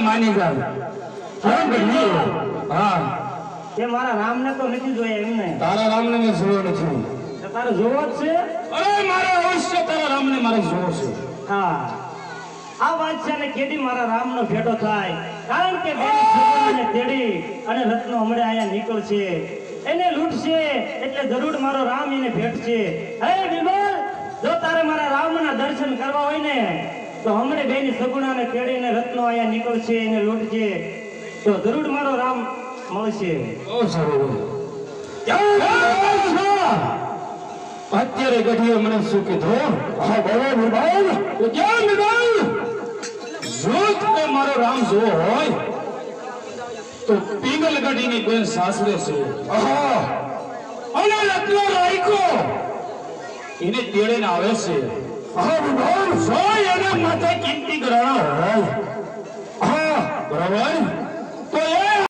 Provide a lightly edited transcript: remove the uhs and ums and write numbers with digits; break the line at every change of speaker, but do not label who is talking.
માની જાય કેમ બની હા
તે મારા રામને તો નથી જોયા એમને
તારા રામને મેં જોયો નથી
તો તારે જોવો જ છે
અરે મારે અવશ્ય તારા રામને મારે જોવો છે
હા આ વાત છે ને કેદી મારા રામનો ભેટો થાય કારણ કે બેની છોકરાને તેડી અને રત્નો હમણે અહીંયા નીકળશે એને લૂંટશે એટલે જરૂર મારો રામ એને ભેટશે હે બિરબલ જો તારે મારા રામના દર્શન કરવા હોય ને તો હમણે બેની સગુણાને તેડીને રત્નો અહીંયા નીકળશે એને લૂંટશે તો જરૂર મારો રામ મળશે
બહુ સારું અત્યારે ગઢીએ મને શું કીધું હા બોલો બિરબલ ક્યાં બિરબલ જો તમે મારો રામ જોવો હોય તો પીગલ ગઢીની બેન સાસરે છે અને રત્નો રાયકો એને તેડીને આવે છે બિરબલ જો એને માથે કિંમતી ગ્રહણ હોય હા બરાબર